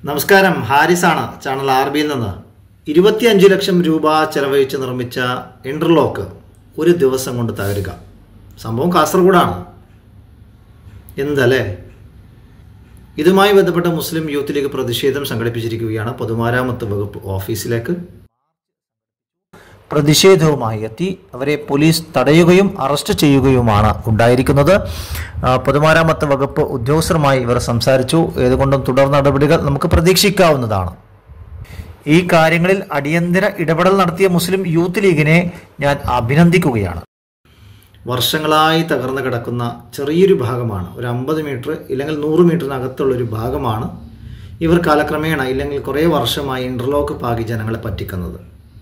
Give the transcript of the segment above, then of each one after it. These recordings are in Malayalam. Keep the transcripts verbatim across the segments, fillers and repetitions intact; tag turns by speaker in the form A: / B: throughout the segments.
A: നമസ്കാരം, ഹാരിസാണ് ചാനൽ ആർ ബിയിൽ നിന്ന്. ഇരുപത്തിയഞ്ച് ലക്ഷം രൂപ ചെലവഴിച്ച് നിർമ്മിച്ച ഇൻ്റർലോക്ക് ഒരു ദിവസം കൊണ്ട് തകരുക. സംഭവം കാസർഗോഡാണ്. എന്തല്ലേ? ഇതുമായി ബന്ധപ്പെട്ട മുസ്ലിം യൂത്ത് ലീഗ് പ്രതിഷേധം സംഘടിപ്പിച്ചിരിക്കുകയാണ് പൊതുമരാമത്ത് വകുപ്പ് ഓഫീസിലേക്ക്. പ്രതിഷേധവുമായി എത്തി അവരെ പോലീസ് തടയുകയും അറസ്റ്റ് ചെയ്യുകയുമാണ് ഉണ്ടായിരിക്കുന്നത്. പൊതുമരാമത്ത് വകുപ്പ് ഉദ്യോഗസ്ഥരുമായി ഇവർ സംസാരിച്ചു. ഏതുകൊണ്ടും തുടർ നടപടികൾ നമുക്ക് പ്രതീക്ഷിക്കാവുന്നതാണ്. ഈ കാര്യങ്ങളിൽ അടിയന്തര ഇടപെടൽ നടത്തിയ മുസ്ലിം യൂത്ത് ലീഗിനെ ഞാൻ അഭിനന്ദിക്കുകയാണ്. വർഷങ്ങളായി തകർന്നു കിടക്കുന്ന ചെറിയൊരു ഭാഗമാണ്, ഒരു അമ്പത് മീറ്റർ ഇല്ലെങ്കിൽ നൂറ് മീറ്ററിനകത്തുള്ളൊരു ഭാഗമാണ് ഇവർ കാലക്രമേണ ഇല്ലെങ്കിൽ കുറേ വർഷമായി ഇൻ്റർലോക്ക് പാകി ജനങ്ങളെ പറ്റിക്കുന്നത്.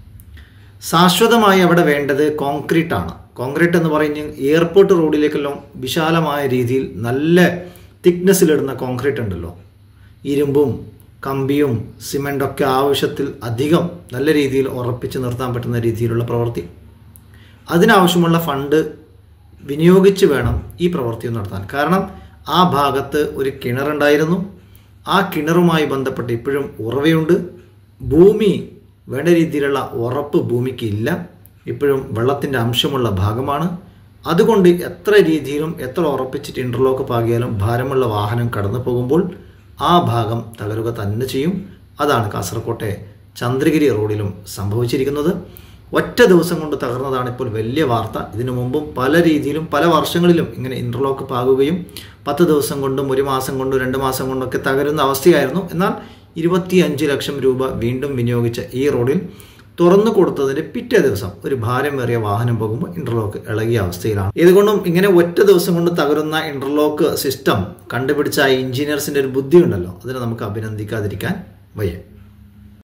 A: ശാശ്വതമായി അവിടെ വേണ്ടത് കോൺക്രീറ്റ് ആണ്. കോൺക്രീറ്റ് എന്ന് പറഞ്ഞ് എയർപോർട്ട് റോഡിലേക്കെല്ലാം വിശാലമായ രീതിയിൽ നല്ല തിക്നെസ്സിലിടുന്ന കോൺക്രീറ്റ് ഉണ്ടല്ലോ, ഇരുമ്പും കമ്പിയും സിമെൻ്റൊക്കെ ആവശ്യത്തിൽ അധികം നല്ല രീതിയിൽ ഉറപ്പിച്ച് നിർത്താൻ പറ്റുന്ന രീതിയിലുള്ള പ്രവൃത്തി, അതിനാവശ്യമുള്ള ഫണ്ട് വിനിയോഗിച്ച് വേണം ഈ പ്രവൃത്തി നടത്താൻ. കാരണം ആ ഭാഗത്ത് ഒരു കിണറുണ്ടായിരുന്നു. ആ കിണറുമായി ബന്ധപ്പെട്ട് ഇപ്പോഴും ഉറവയുണ്ട്. ഭൂമി വേണ്ട രീതിയിലുള്ള ഉറപ്പ് ഭൂമിക്ക് ഇല്ല. ഇപ്പോഴും വെള്ളത്തിൻ്റെ അംശമുള്ള ഭാഗമാണ്. അതുകൊണ്ട് എത്ര രീതിയിലും എത്ര ഉറപ്പിച്ചിട്ട് ഇൻ്റർലോക്ക് പാകിയാലും ഭാരമുള്ള വാഹനം കടന്നു പോകുമ്പോൾ ആ ഭാഗം തകരുക തന്നെ ചെയ്യും. അതാണ് കാസർകോട്ടെ ചന്ദ്രഗിരി റോഡിലും സംഭവിച്ചിരിക്കുന്നത്. ഒറ്റ ദിവസം കൊണ്ട് തകർന്നതാണ് ഇപ്പോൾ വലിയ വാർത്ത. ഇതിനു മുമ്പും പല രീതിയിലും പല വർഷങ്ങളിലും ഇങ്ങനെ ഇൻ്റർലോക്ക് പാകുകയും പത്ത് ദിവസം കൊണ്ടും ഒരു മാസം കൊണ്ടും രണ്ട് മാസം കൊണ്ടൊക്കെ തകരുന്ന അവസ്ഥയായിരുന്നു. എന്നാൽ ഇരുപത്തിയഞ്ച് ലക്ഷം രൂപ വീണ്ടും വിനിയോഗിച്ച ഈ റോഡിൽ തുറന്നു കൊടുത്തതിൻ്റെ പിറ്റേ ദിവസം ഒരു ഭാരമേറിയ വാഹനം പോകുമ്പോൾ ഇൻ്റർലോക്ക് ഇളകിയ അവസ്ഥയിലാണ്. ഇതുകൊണ്ടും ഇങ്ങനെ ഒറ്റ ദിവസം കൊണ്ട് തകരുന്ന ഇൻ്റർലോക്ക് സിസ്റ്റം കണ്ടുപിടിച്ച എഞ്ചിനീയേഴ്സിൻ്റെ ഒരു ബുദ്ധി ഉണ്ടല്ലോ, അതിനെ നമുക്ക് അഭിനന്ദിക്കാതിരിക്കാൻ വയ്യ.